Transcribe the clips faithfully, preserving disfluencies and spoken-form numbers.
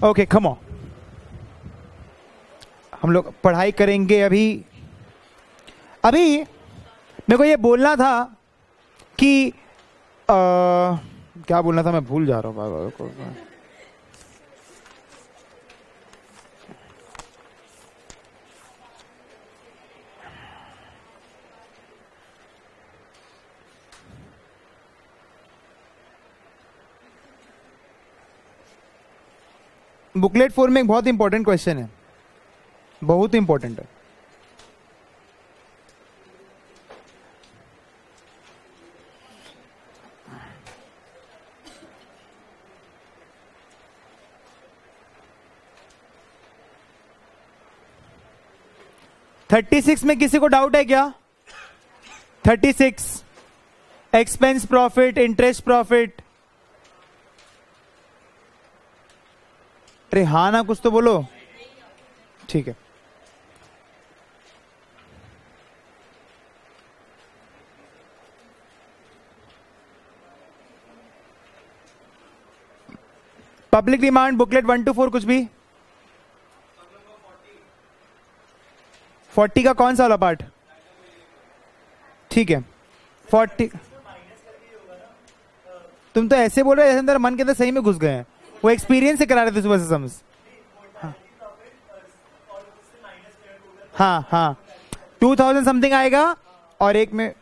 Okay come on, हम लोग पढ़ाई करेंगे अभी। अभी मेरे को ये बोलना था कि आ, क्या बोलना था, मैं भूल जा रहा हूँ। बुकलेट फोर में एक बहुत इंपॉर्टेंट क्वेश्चन है, बहुत इंपॉर्टेंट है। थर्टी सिक्स में किसी को डाउट है क्या? Thirty six expense profit, interest profit. अरे हाँ ना, कुछ तो बोलो। ठीक है, public demand booklet one two four कुछ भी। फोर्टी का कौन सा वाला पार्ट? ठीक है, फोर्टी। तुम तो ऐसे बोल रहे जैसे अंदर मन के अंदर सही में घुस गए हैं, वो एक्सपीरियंस से करा रहे थे सुबह से समझ। हाँ हाँ हाँ, टू थाउजेंड समथिंग आएगा और एक में।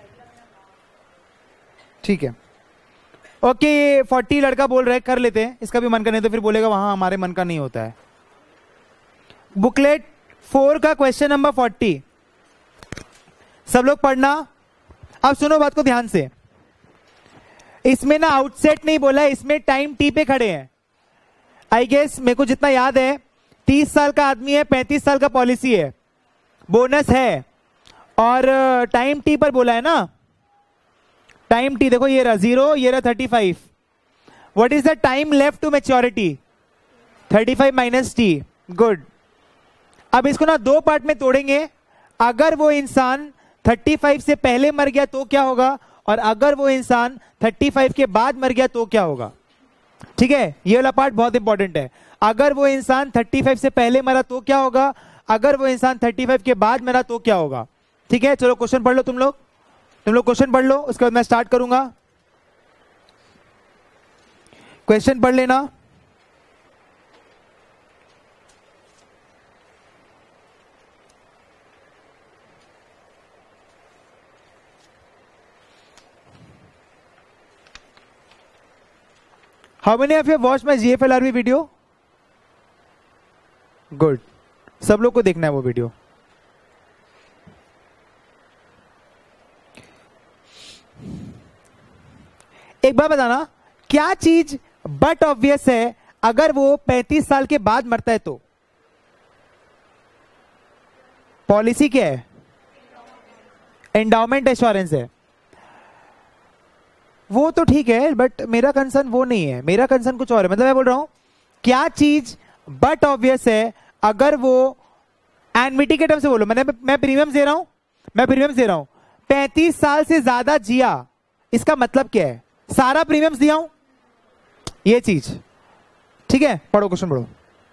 ठीक है, ओके, ये फोर्टी लड़का बोल रहे कर लेते हैं, इसका भी मन का नहीं तो फिर बोलेगा वहां हमारे मन का नहीं होता है। बुकलेट फोर का क्वेश्चन नंबर फोर्टी, सब लोग पढ़ना। अब सुनो बात को ध्यान से, इसमें ना आउटसेट नहीं बोला है, इसमें टाइम टी पे खड़े हैं। आई गेस मेरे को जितना याद है तीस साल का आदमी है, पैंतीस साल का पॉलिसी है, बोनस है और टाइम टी पर बोला है ना। टाइम टी देखो, ये रहा जीरो, ये रहा thirty five. What is the time left to maturity? Thirty five minus T. Good. अब इसको ना दो पार्ट में तोड़ेंगे। अगर वो इंसान थर्टी फाइव से पहले मर गया तो क्या होगा, और अगर वो इंसान थर्टी फाइव के बाद मर गया तो क्या होगा। ठीक है, ये वाला पार्ट बहुत इंपॉर्टेंट है। अगर वो इंसान थर्टी फाइव से पहले मरा तो क्या होगा, अगर वो इंसान थर्टी फाइव के बाद मरा तो क्या होगा। ठीक है, चलो क्वेश्चन पढ़ लो तुम लोग, तुम लोग क्वेश्चन पढ़ लो, उसके बाद मैं स्टार्ट करूंगा। क्वेश्चन पढ़ लेना। How many of you have watched my G F L R B video? Good, सब लोग को देखना है वो वीडियो। एक बार बताना, क्या चीज बट ऑब्वियस है अगर वो पैंतीस साल के बाद मरता है तो? पॉलिसी क्या है? एंडाउमेंट एश्योरेंस है। वो तो ठीक है, बट मेरा कंसर्न वो नहीं है, मेरा कंसर्न कुछ और है। मतलब मैं बोल रहा हूं क्या चीज बट ऑब्वियस है अगर वो एनविटी के टर्म से बोलो, मैंने मैं प्रीमियम दे रहा हूं, मैं प्रीमियम दे रहा हूं, पैंतीस साल से ज्यादा जिया, इसका मतलब क्या है? सारा प्रीमियम दिया हूं, ये चीज। ठीक है, पढ़ो क्वेश्चन पढ़ो।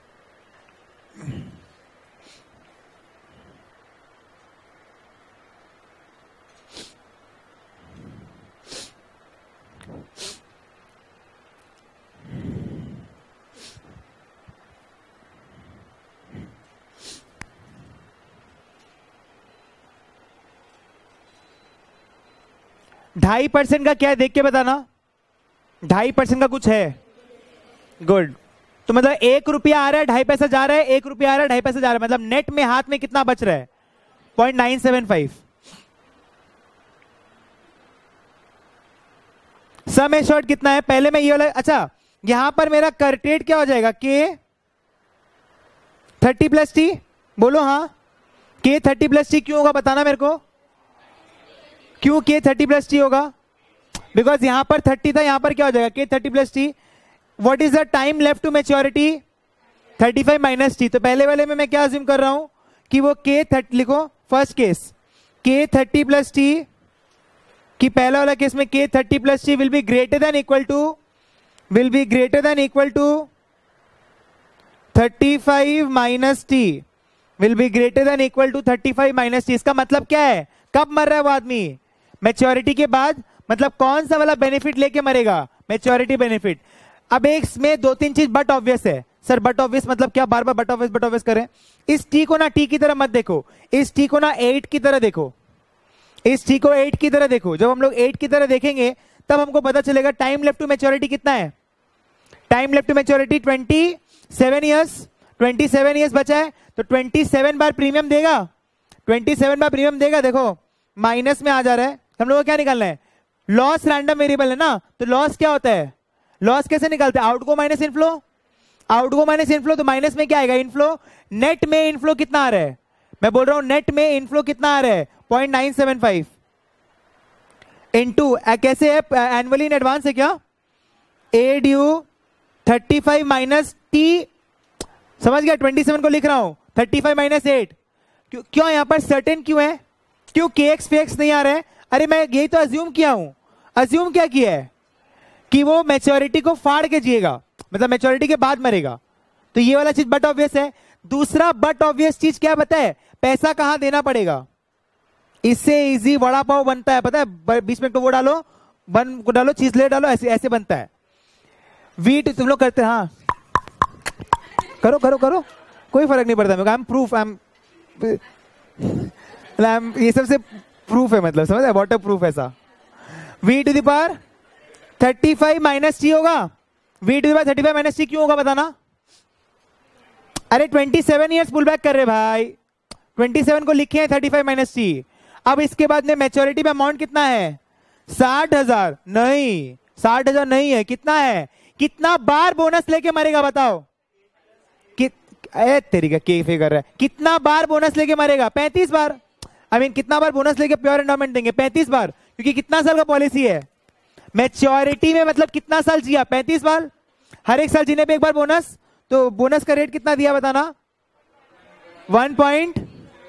ढाई परसेंट का क्या है देख के बताना। ढाई परसेंट का कुछ है। गुड। तो मतलब एक रुपया आ रहा है, ढाई पैसा जा रहा है, एक रुपया आ रहा है, ढाई पैसा जा रहा है, मतलब नेट में हाथ में कितना बच रहा है? Point nine seven five. Sum assured कितना है? पहले मैं ये वाला, अच्छा यहां पर मेरा करटेड क्या हो जाएगा? K thirty plus T. बोलो हाँ, के थर्टी प्लस टी क्यों होगा बताना मेरे को। क्यों के थर्टी प्लस टी होगा? बिकॉज यहां पर थर्टी था, यहां पर क्या हो जाएगा? K thirty plus T. What is the time left to maturity? Thirty five minus T. तो पहले वाले में मैं क्या अज्यूम कर रहा हूं कि वो के थर्टी, लिखो first case K thirty plus T, कि पहला वाला केस में K thirty plus T will be greater than equal to, will be greater than equal to thirty five minus T will be greater than equal to thirty five minus T. इसका मतलब क्या है? कब मर रहा है वो आदमी? मैच्योरिटी के बाद। मतलब कौन सा वाला बेनिफिट लेके मरेगा? Maturity benefit. अब एक इसमें दो तीन चीज बट ऑब्वियस है। सर बट ऑब्वियस मतलब क्या? बार बार बट ऑब्वियस बट ऑब्वियस करें। इस टी को ना टी की तरह मत देखो, इस टी को ना एट की तरह देखो, इस टी को एट की तरह देखो। जब हम लोग एट की तरह देखेंगे तब हमको पता चलेगा टाइम लेफ्ट टू मैच्योरिटी कितना है। Time left to maturity twenty seven years, twenty seven years बचा है, तो ट्वेंटी सेवन बार प्रीमियम देगा, ट्वेंटी सेवन बार प्रीमियम देगा। देखो माइनस में आ जा रहा है, हम लोग को क्या निकालना है? लॉस रैंडम वेरिएबल है ना, तो लॉस क्या होता है? लॉस कैसे निकालते हैं? Outgo minus inflow, outgo minus inflow, तो माइनस में क्या आएगा? इनफ्लो। नेट में इनफ्लो कितना आ रहा है? मैं बोल रहा हूं नेट में इनफ्लो कितना आ रहा है? Point nine seven five into कैसे है? एनुअली इन एडवांस है क्या? A due thirty five minus T, समझ गया? ट्वेंटी सेवन को लिख रहा हूं थर्टी फाइव माइनस एट। क्यों क्यों यहां पर सर्टेन क्यों है? क्यों के एक्स फेक्स नहीं आ रहा है? अरे मैं यही तो अज्यूम किया हूं। अज्यूम क्या किया है? कि वो मैच्योरिटी को फाड़ के जिएगा, मतलब मैच्योरिटी के बाद मरेगा। तो ये वाला चीज बट ऑब्वियस है। दूसरा बट ऑब्वियस चीज क्या पता है? पैसा कहां देना पड़ेगा। इससे इजी वड़ा पाव बनता है, पता है? बीच में तो वो डालो, बन को डालो, चीज ले डालो, ऐसे ऐसे बनता है। वीट तुम लोग करते हैं? हाँ करो करो करो, कोई फर्क नहीं पड़ता मेरे को। I am proof, I am ये सबसे प्रूफ है, मतलब समझ है? वाटर प्रूफ ऐसा। V to the power thirty five minus T होगा। V to the power thirty five minus T क्यों होगा बताना? अरे twenty seven years pull back कर रहे भाई, ट्वेंटी सेवन को लिखे हैं थर्टी फाइव माइनस टी। अब इसके बाद में मैच्योरिटी में अमाउंट कितना है? साठ हजार। नहीं, साठ हजार नहीं है, कितना है? कितना बार बोनस लेके मरेगा बताओ? कि ए तेरी का के फिगर है। कितना बार बोनस लेके मरेगा? पैंतीस बार। आई I मीन mean, कितना बार बोनस लेके प्योर एंडोमेंट देंगे? पैंतीस बार, क्योंकि कितना साल का पॉलिसी है? मैच्योरिटी में मतलब कितना साल जिया? पैंतीस बार। हर एक साल जीने पे एक बार बोनस, तो बोनस का रेट कितना दिया बताना? One point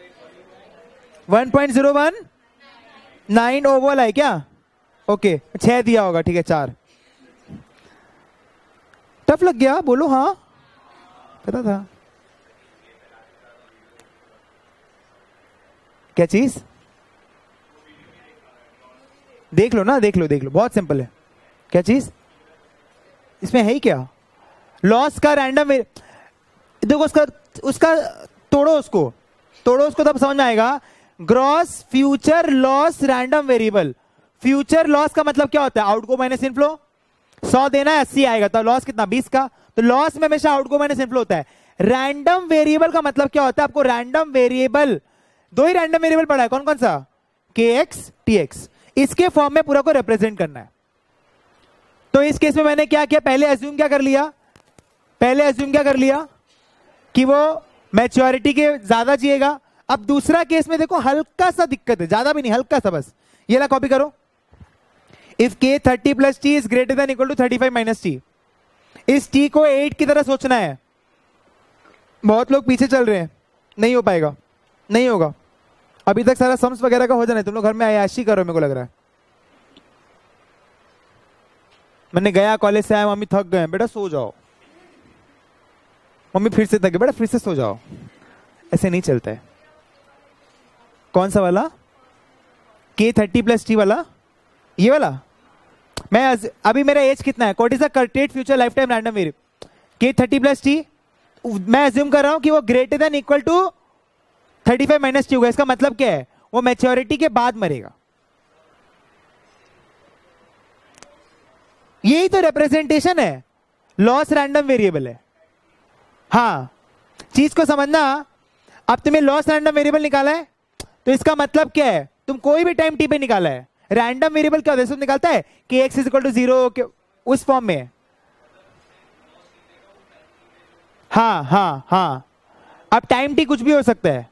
one point zero one nine ओवल है क्या? ओके, छह दिया होगा, ठीक है। चार टफ लग गया? बोलो हाँ, पता था। क्या चीज? देख लो ना, देख लो देख लो, बहुत सिंपल है। क्या चीज इसमें है ही क्या? लॉस का रैंडम, देखो उसका उसका तोड़ो, उसको तोड़ो, उसको तब समझ में आएगा। Gross future loss random variable. Future loss का मतलब क्या होता है? Outgo minus inflow. सौ देना है, अस्सी आएगा, तो लॉस कितना? बीस का। तो लॉस में हमेशा आउटगो माइनस इनफ्लो होता है। रैंडम वेरिएबल का मतलब क्या होता है? आपको रैंडम वेरिएबल, दो ही रैंडम वेरिएबल पढ़ा है, कौन कौन सा? K X T X. इसके फॉर्म में पूरा को रिप्रेजेंट करना है। तो इस केस में मैंने क्या किया? पहले अज्यूम क्या कर लिया? पहले अज्यूम क्या कर लिया? कि वो मैच्योरिटी के ज्यादा जिएगा। अब दूसरा केस में देखो, हल्का सा दिक्कत है, ज्यादा भी नहीं, हल्का सा बस। ये ला कॉपी करो। If K thirty plus T is greater than equal to thirty five minus T. इस टी को एट की तरह सोचना है। बहुत लोग पीछे चल रहे हैं, नहीं हो पाएगा, नहीं होगा। अभी तक सारा सम्स वगैरह का हो जाना है, तुम लोग घर में अयाशी करो, मेरे को लग रहा है। मैंने गया कॉलेज से आया, मम्मी थक गए, बेटा सो जाओ। मम्मी फिर से थक गए, बेटा फिर से सो जाओ। ऐसे नहीं चलता है। कौन सा वाला? के थर्टी प्लस टी वाला, ये वाला। मैं अभी मेरा एज कितना है? What is the current future life time random variable? K thirty plus T. मैं अज्यूम कर रहा हूं कि वो greater than equal to thirty five minus T होगा। इसका मतलब क्या है? वो मैच्योरिटी के बाद मरेगा। यही तो रिप्रेजेंटेशन है, लॉस रैंडम वेरिएबल है। हाँ, चीज को समझना। अब तुम्हें लॉस रैंडम वेरिएबल निकाला है, तो इसका मतलब क्या है? तुम कोई भी टाइम टी पे निकाला है। रैंडम वेरिएबल क्या होता है? निकालता है कि X is equal to zero, उस फॉर्म में। हाँ हाँ हाँ। अब टाइम टी कुछ भी हो सकता है।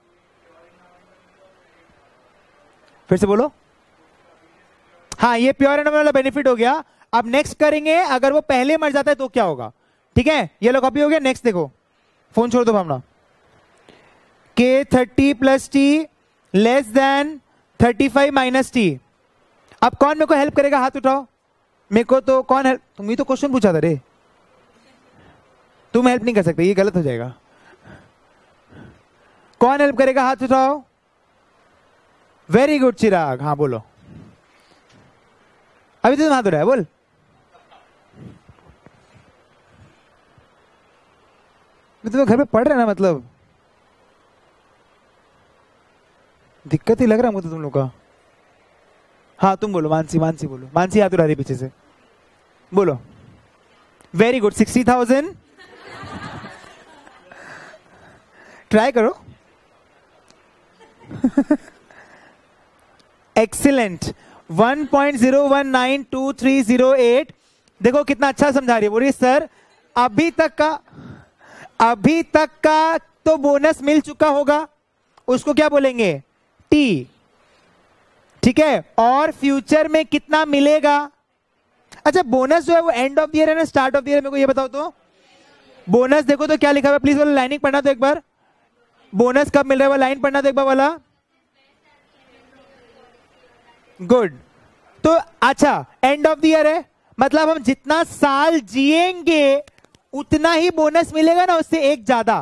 फिर से बोलो। हाँ, ये प्योर एंड वाला बेनिफिट हो गया। अब नेक्स्ट करेंगे, अगर वो पहले मर जाता है तो क्या होगा? ठीक है, ये लो कॉपी हो गया। नेक्स्ट देखो, फोन छोड़ दो Bhavna. K thirty plus T less than thirty five minus T. अब कौन मेरे को हेल्प करेगा? हाथ उठाओ। मेरे को तो कौन हेल्प? तुम ही तो क्वेश्चन पूछा था रे। तुम हेल्प नहीं कर सकते, ये गलत हो जाएगा। कौन हेल्प करेगा, हाथ उठाओ। वेरी गुड चिराग, हाँ बोलो। अभी तो तुम हाथ उठाया, बोल। तुम्हें घर पे पढ़ रहे ना, मतलब दिक्कत ही लग रहा है मुझे तुम लोग का। हाँ तुम बोलो, मानसी, मानसी बोलो, मानसी हाथ उठा रही पीछे से, बोलो। Very good, sixty thousand. Try करो। Excellent. One point zero one nine two three zero eight. देखो कितना अच्छा समझा रही है। बोलिए सर अभी तक का अभी तक का तो बोनस मिल चुका होगा, उसको क्या बोलेंगे, टी। ठीक है, और फ्यूचर में कितना मिलेगा। अच्छा बोनस जो है वो एंड ऑफ द ईयर है ना स्टार्ट ऑफ द ईयर, मेरे को ये बताओ तो। बोनस देखो तो क्या लिखा हुआ है, प्लीज वाला लाइनिंग पढ़ना तो एक बार। बोनस कब मिल रहा है वो लाइन पढ़ना तो एक बार वाला। गुड। तो अच्छा एंड ऑफ द ईयर है, मतलब हम जितना साल जिएंगे उतना ही बोनस मिलेगा ना, उससे एक ज्यादा।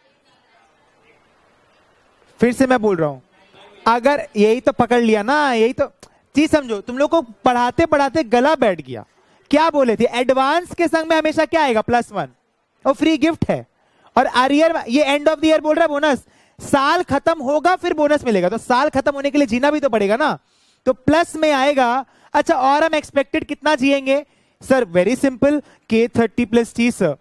फिर से मैं बोल रहा हूं, अगर यही तो पकड़ लिया ना, यही तो चीज समझो। तुम लोग को पढ़ाते पढ़ाते गला बैठ गया। क्या बोले थे, एडवांस के संग में हमेशा क्या आएगा, प्लस वन, और फ्री गिफ्ट है। और अरियर, ये एंड ऑफ द ईयर बोल रहा है बोनस, साल खत्म होगा फिर बोनस मिलेगा, तो साल खत्म होने के लिए जीना भी तो पड़ेगा ना, तो प्लस में आएगा। अच्छा और हम एक्सपेक्टेड कितना जिएंगे sir, very simple, K thirty plus T sir.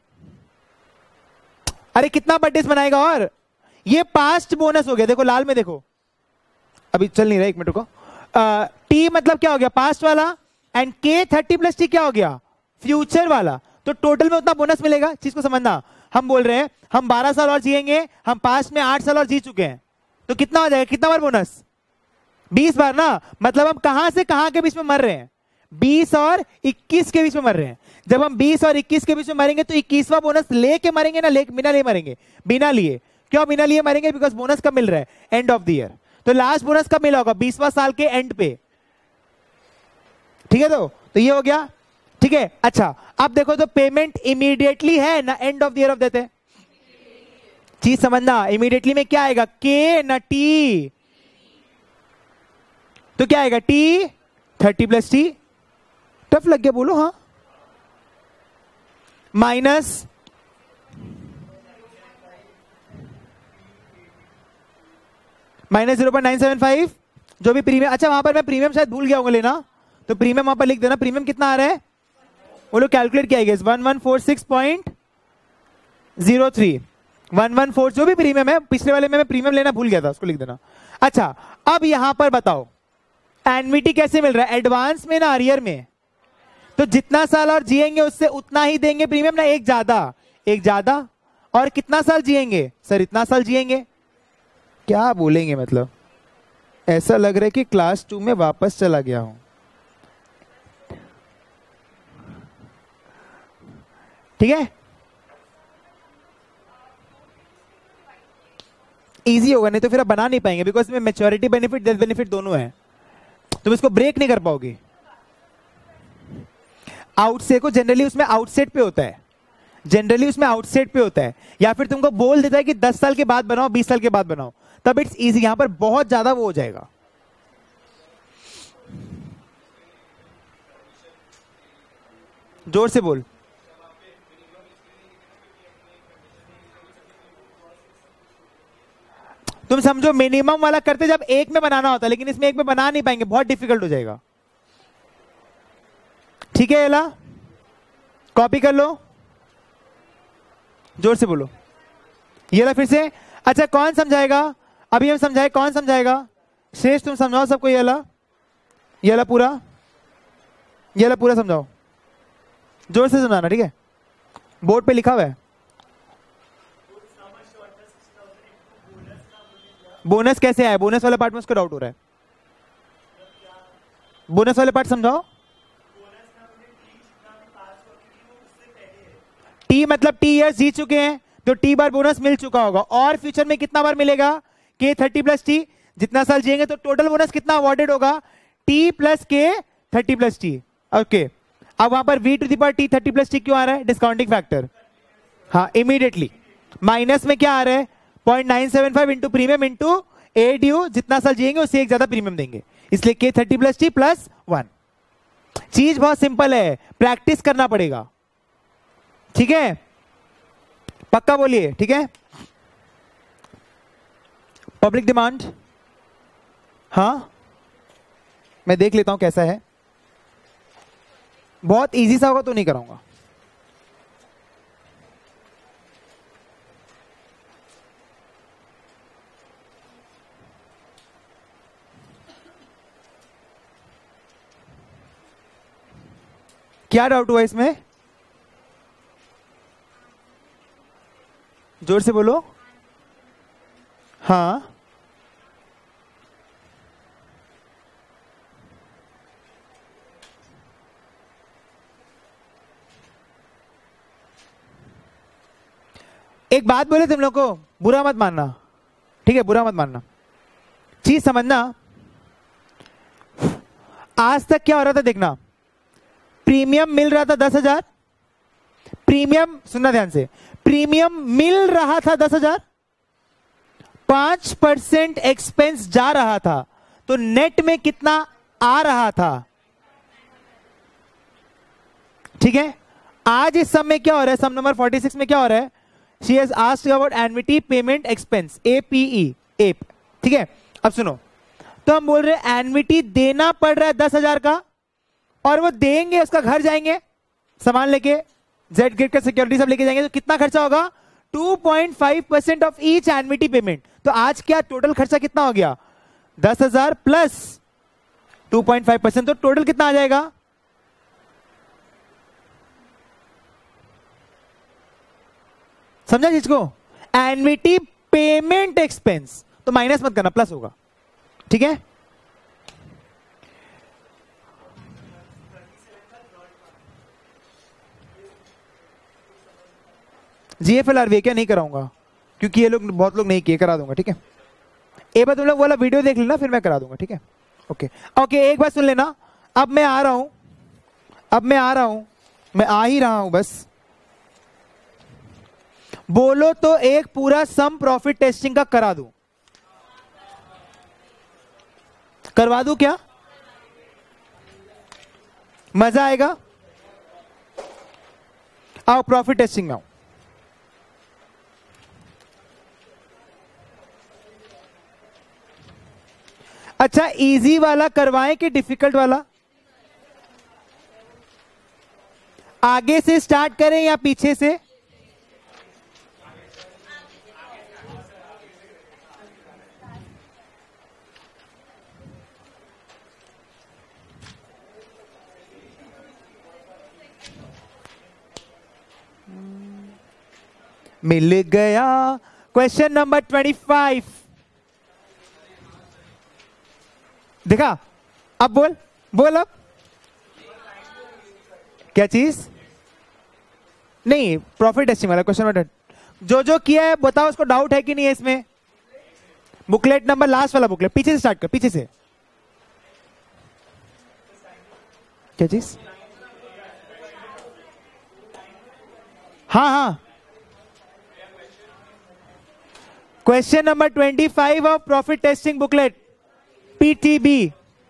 अरे कितना बर्थडे बनाएगा, और ये पास्ट बोनस हो गया। देखो लाल में देखो, अभी चल नहीं रहा, एक मिनट को। टी मतलब क्या हो गया, पास्ट वाला, एंड के थर्टी प्लस टी क्या हो गया, फ्यूचर वाला। तो टोटल में उतना बोनस मिलेगा। चीज को समझना, हम बोल रहे हैं हम बारह साल और जिएंगे, हम पास्ट में आठ साल और जी चुके हैं, तो कितना हो जाएगा, कितना बार बोनस, बीस बार ना। मतलब हम कहां से कहां के बीच में मर रहे हैं, बीस और इक्कीस के बीच में मर रहे हैं। जब हम बीस और इक्कीस के बीच में मरेंगे तो इक्कीसवां बोनस लेके मरेंगे ना, ले बिना ले मरेंगे, बिना लिए। क्यों बिना लिए मरेंगे, बिकॉज बोनस कब मिल रहा है, एंड ऑफ द ईयर। तो लास्ट बोनस कब मिला होगा, बीसवां साल के एंड पे। ठीक है, तो तो ये हो गया। ठीक है, अच्छा अब देखो तो पेमेंट इमीडिएटली है ना end of the year of देते हैं। चीज समझना, इमीडिएटली में क्या आएगा, के ना टी, तो क्या आएगा, T thirty plus T. Tough लग गया, बोलो हाँ। Minus minus zero point nine seven five, जो भी प्रीमियम। अच्छा वहां पर मैं प्रीमियम शायद भूल गया होगा लेना, तो प्रीमियम वहां पर लिख देना। प्रीमियम कितना आ रहा है, वो लोग कैलकुलेट किया गया, one one four six point zero three, one one four जो भी प्रीमियम है। पिछले वाले में मैं प्रीमियम लेना भूल गया था, उसको लिख देना। अच्छा अब यहां पर बताओ एन्युटी कैसे मिल रहा है, एडवांस में ना अरियर में। तो जितना साल और जिएंगे उससे उतना ही देंगे प्रीमियम ना, एक ज्यादा, एक ज्यादा। और कितना साल जिएंगे सर, इतना साल जिएंगे। क्या बोलेंगे, मतलब ऐसा लग रहा है कि क्लास टू में वापस चला गया हूं। ठीक है, इजी होगा, नहीं तो फिर आप बना नहीं पाएंगे, बिकॉज इसमें मैच्योरिटी बेनिफिट, डेथ बेनिफिट दोनों है, तुम इसको ब्रेक नहीं कर पाओगे। आउटसेट को जनरली उसमें आउटसेट पे होता है, जनरली उसमें आउटसेट पे होता है, या फिर तुमको बोल देता है कि दस साल के बाद बनाओ, बीस साल के बाद बनाओ, तब इट्स इजी। यहां पर बहुत ज्यादा वो हो जाएगा। जोर से बोल। तुम समझो मिनिमम वाला करते जब एक में बनाना होता है, लेकिन इसमें एक में बना नहीं पाएंगे, बहुत डिफिकल्ट हो जाएगा। ठीक है, एला कॉपी कर लो, जोर से बोलो। ये ला फिर से। अच्छा कौन समझाएगा, अभी हम समझाए, कौन समझाएगा, श्रेष्ठ तुम समझाओ सबको। ये ला, ये ला पूरा, ये ला पूरा समझाओ, जोर से समझाना, ठीक है। बोर्ड पे लिखा हुआ है। बोनस कैसे आया, बोनस वाला पार्ट में उसको डाउट हो रहा है। बोनस वाले पार्ट समझाओ। टी मतलब टी इयर्स जी चुके हैं, तो टी बार बोनस मिल चुका होगा, और फ्यूचर में कितना बार मिलेगा, के थर्टी प्लस टी। जितना साल जिएंगे तो टोटल बोनस कितना अवॉर्डेड होगा, T plus K thirty plus T. Okay, अब वहां पर V to the power T thirty plus T क्यों आ रहा है, डिस्काउंटिंग फैक्टर। हाँ इमीडिएटली। माइनस में क्या आ रहा है, point nine seven five into premium into A due, जितना साल जिएंगे उससे एक ज्यादा प्रीमियम देंगे, इसलिए K thirty plus T plus one. चीज बहुत सिंपल है, प्रैक्टिस करना पड़ेगा, ठीक है, पक्का बोलिए, ठीक है। पब्लिक डिमांड, हाँ मैं देख लेता हूं कैसा है, बहुत इजी सा होगा तो नहीं कराऊंगा। क्या डाउट हुआ इसमें, जोर से बोलो। हाँ एक बात बोले तुम लोग को, बुरा मत मानना, ठीक है, बुरा मत मानना, चीज समझना। आज तक क्या हो रहा था देखना, प्रीमियम मिल रहा था दस हजार, प्रीमियम सुनना ध्यान से, प्रीमियम मिल रहा था दस हजार, पांच परसेंट एक्सपेंस जा रहा था, तो नेट में कितना आ रहा था, ठीक है। आज इस सम में क्या हो रहा है, सम नंबर फोर्टी सिक्स में क्या हो रहा है, she has asked about annuity payment expense, APE, APE, ठीक है। अब सुनो, तो हम बोल रहे हैं एन्युटी देना पड़ रहा है दस हजार का, और वो देंगे, उसका घर जाएंगे सामान लेके, जेड गेट का सिक्योरिटी सब लेके जाएंगे, तो कितना खर्चा होगा, two point five percent of each annuity payment. तो आज क्या टोटल खर्चा कितना हो गया, दस हजार plus two point five percent, तो टोटल कितना आ जाएगा, समझा जिसको, एन्युटी पेमेंट एक्सपेंस, तो माइनस मत करना, प्लस होगा, ठीक है। जीएफएलआरवी क्या नहीं कराऊंगा, क्योंकि ये लोग बहुत लोग नहीं किए, करा दूंगा, ठीक है। एक बार तुम लोग वाला वीडियो देख लेना, फिर मैं करा दूंगा, ठीक है। ओके ओके, एक बार सुन लेना, अब मैं आ रहा हूं, अब मैं आ रहा हूं, मैं आ ही रहा हूं, बस बोलो तो एक पूरा सम प्रॉफिट टेस्टिंग का करा दूं, करवा दूं क्या, मजा आएगा, आओ प्रॉफिट टेस्टिंग में आओ। अच्छा इजी वाला करवाएं कि डिफिकल्ट वाला, आगे से स्टार्ट करें या पीछे से, मिल गया। क्वेश्चन नंबर ट्वेंटी फाइव, देखा, अब बोल बोल, अब क्या चीज, नहीं प्रॉफिट टेस्टिंग वाला क्वेश्चन नंबर, जो जो किया है बताओ, उसको डाउट है कि नहीं है इसमें, बुकलेट नंबर लास्ट वाला बुकलेट, पीछे से स्टार्ट कर, पीछे से, क्या चीज, हाँ हाँ, question number twenty five of profit testing booklet, PTB.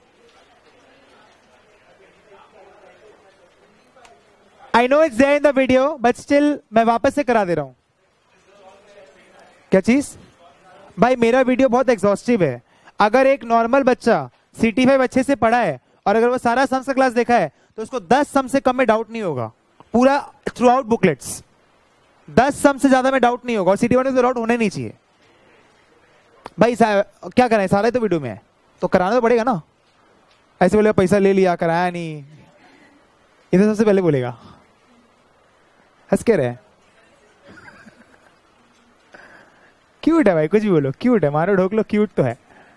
I know it's there in the video, but still मैं वापस से करा दे रहा हूं। क्या चीज भाई, मेरा वीडियो बहुत एग्जॉस्टिव है, अगर एक नॉर्मल बच्चा सी टी फाइव अच्छे से पढ़ा है और अगर वो सारा सम्स का क्लास देखा है तो उसको दस सम से कम में डाउट नहीं होगा, पूरा थ्रू आउट बुकलेट्स दस सम से ज्यादा में डाउट नहीं होगा, और सी टी वन में तो डाउट होने नहीं चाहिए भाई। क्या कराएं, सारा तो वीडियो में है, तो कराना तो पड़ेगा ना, ऐसे बोलेगा पैसा ले लिया कराया नहीं, ये तो सबसे पहले बोलेगा, हंस के रहे, क्यूट है भाई, कुछ भी बोलो, क्यूट है, मारो ढोक लो, क्यूट तो है।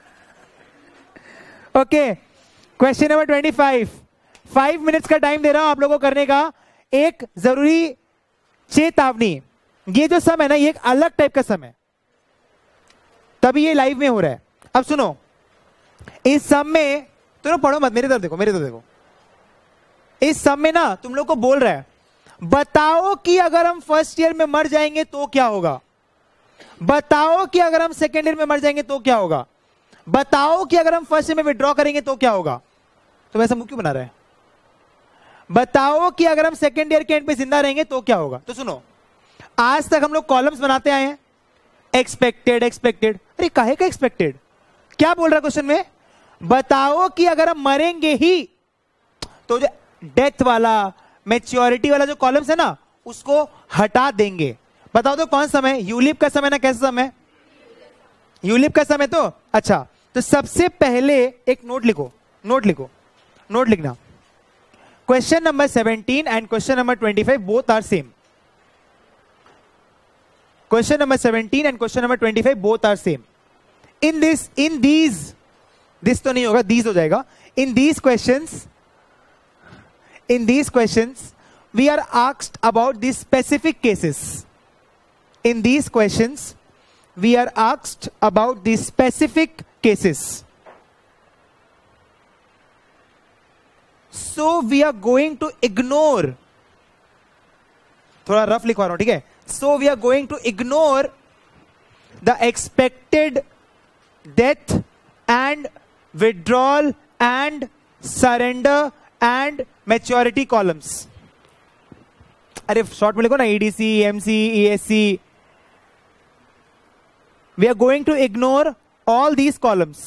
Okay question number twenty five, five minutes का टाइम दे रहा हूं आप लोगों को करने का। एक जरूरी चेतावनी, ये जो सम है ना, ये एक अलग टाइप का सम है, तभी ये लाइव में हो रहा है। अब सुनो, इस सम में तुम लोग पढ़ो मत, मेरी तरफ देखो, मेरी तरफ देखो, इस सम में ना तुम लोग को बोल रहा है बताओ कि अगर हम फर्स्ट ईयर में मर जाएंगे तो क्या होगा, बताओ कि अगर हम सेकेंड ईयर में मर जाएंगे तो क्या होगा, बताओ कि अगर हम फर्स्ट ईयर में विड्रॉ करेंगे तो क्या होगा। तो वैसा मुंह क्यों बना रहा है? बताओ कि अगर हम सेकेंड ईयर के एंड पे जिंदा रहेंगे तो क्या होगा। तो सुनो, आज तक हम लोग कॉलम्स बनाते आए हैं, एक्सपेक्टेड एक्सपेक्टेड। अरे काहे का एक्सपेक्टेड? क्या बोल रहा है क्वेश्चन में? बताओ कि अगर हम मरेंगे ही तो जो डेथ वाला मैच्योरिटी वाला जो कॉलम्स है ना उसको हटा देंगे। बताओ तो कौन समय? यूलिप का समय ना कैसा समय? यूलिप का समय। तो अच्छा, तो सबसे पहले एक नोट लिखो, नोट लिखो, नोट लिखना। Question number seventeen and question number twenty five both are same. Question number seventeen and question number twenty five both are same. In this in these this तो नहीं होगा, दीज हो जाएगा। In these questions in these questions we are asked about the specific cases. In these questions we are asked about the specific cases. So we are going to ignore, थोड़ा rough लिखवा रहा हूं, ठीक है? So we are going to ignore the expected death and withdrawal and surrender and maturity columns. अरे short में लिखो ना, E D C, M C, E S C. We are going to ignore all these columns.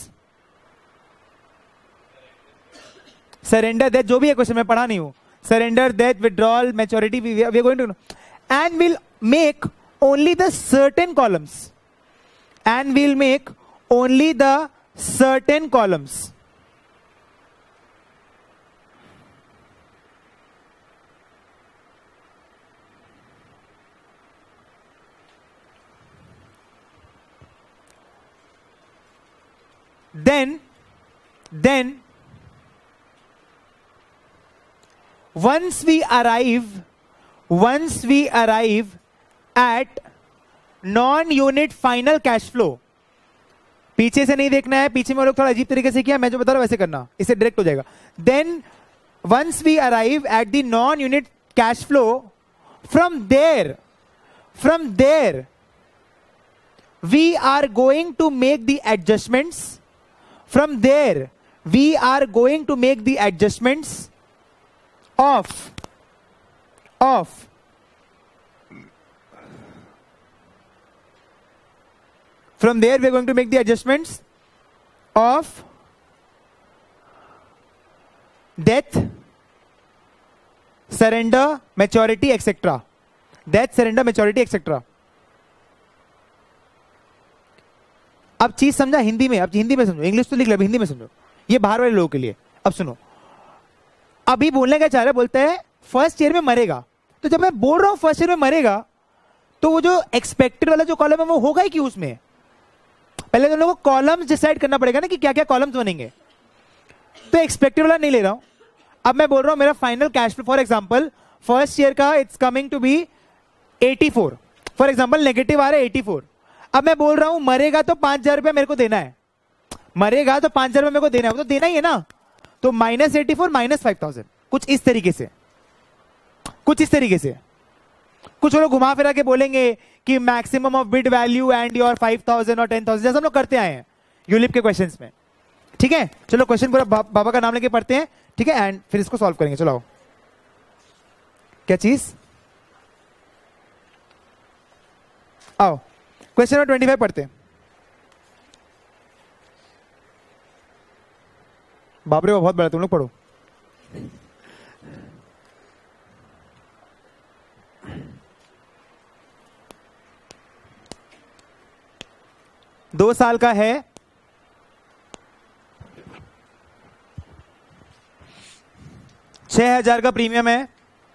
Surrender, death, जो भी है question में पढ़ा नहीं हूं, surrender, death, withdrawal, maturity, we are going to ignore. And we'll make only the certain columns. And we'll make only the certain columns. Then, then, once we arrive, once we arrive at non-unit final cash flow, पीछे से नहीं देखना है, पीछे में लोग थोड़ा अजीब तरीके से किया, मैं जो बता रहा हूं वैसे करना, इससे डायरेक्ट हो जाएगा। Then, once we arrive at the non-unit cash flow, from there, from there, we are going to make the adjustments. From there, we are going to make the adjustments of, of from there we are going to make the adjustments of death, surrender, maturity, et cetera. Death, surrender, maturity, et cetera. अब चीज समझा हिंदी में? अब हिंदी में समझो, English तो लिख लो, हिंदी में समझो, ये बाहर वाले लोगों के लिए। अब सुनो, अभी बोलने का चाह रहा है, बोलता है फर्स्ट ईयर में मरेगा। तो जब मैं बोल रहा हूं फर्स्ट ईयर में मरेगा, तो वो जो एक्सपेक्टेड वाला जो कॉलम है वो होगा ही क्यों उसमें? पहले तो लोगों को कॉलम्स डिसाइड करना पड़ेगा ना कि क्या क्या कॉलम्स बनेंगे। तो एक्सपेक्टेड वाला नहीं ले रहा हूं। अब मैं बोल रहा हूं मेरा final cash flow, for example first year का it's coming to be eighty four, for example negative आ रहा है एटी फोर। अब मैं बोल रहा हूं मरेगा तो पांच हजार रुपया मेरे को देना है, मरेगा तो पांच हजार रुपया मेरे को देना है, वो तो देना ही है ना। तो minus eighty four minus five thousand, कुछ इस तरीके से, कुछ इस तरीके से। कुछ लोग घुमा फिरा के बोलेंगे कि maximum of bid value and your five thousand और टेन थाउजेंड, जैसे हम लोग करते आए हैं यूलिप के क्वेश्चंस में, ठीक है? चलो क्वेश्चन पूरा बा, बाबा का नाम लेके पढ़ते हैं, ठीक है? एंड फिर इसको सॉल्व करेंगे। चलो आओ, क्या चीज, आओ क्वेश्चन नंबर ट्वेंटी फाइव पढ़ते हैं। बाप रे, वो बहुत बड़ा, तुम लोग पढ़ो। दो साल का है, छह हजार का प्रीमियम है,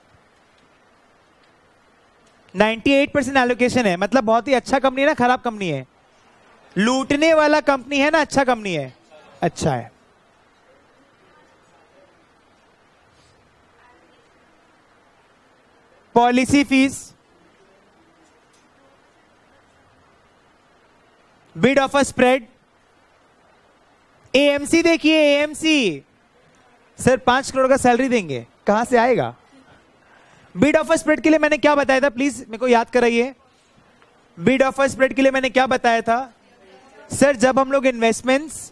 अट्ठानवे परसेंट एलोकेशन है, मतलब बहुत ही अच्छा कंपनी है ना, खराब कंपनी है? लूटने वाला कंपनी है ना, अच्छा कंपनी है, अच्छा है। Policy fees, bid of a spread, AMC देखिए, एएमसी सर पांच करोड़ का सैलरी देंगे, कहां से आएगा? बिड ऑफर स्प्रेड के लिए मैंने क्या बताया था, प्लीज मेरे को याद कराइए। बिड ऑफर स्प्रेड के लिए मैंने क्या बताया था सर? जब हम लोग इन्वेस्टमेंट्स,